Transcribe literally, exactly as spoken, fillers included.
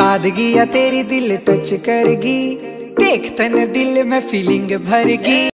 सादगी या तेरी दिल टच करगी, देख तन दिल में फीलिंग भरगी।